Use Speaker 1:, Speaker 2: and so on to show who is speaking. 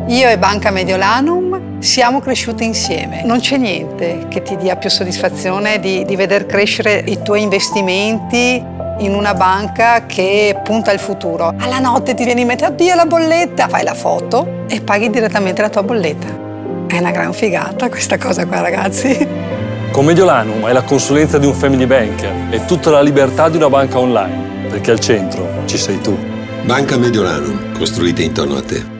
Speaker 1: Io e Banca Mediolanum siamo cresciuti insieme. Non c'è niente che ti dia più soddisfazione di veder crescere i tuoi investimenti in una banca che punta al futuro. Alla notte ti vieni in mente, oddio la bolletta, fai la foto e paghi direttamente la tua bolletta. È una gran figata questa cosa qua, ragazzi.
Speaker 2: Con Mediolanum hai la consulenza di un family banker e tutta la libertà di una banca online, perché al centro ci sei tu.
Speaker 3: Banca Mediolanum, costruita intorno a te.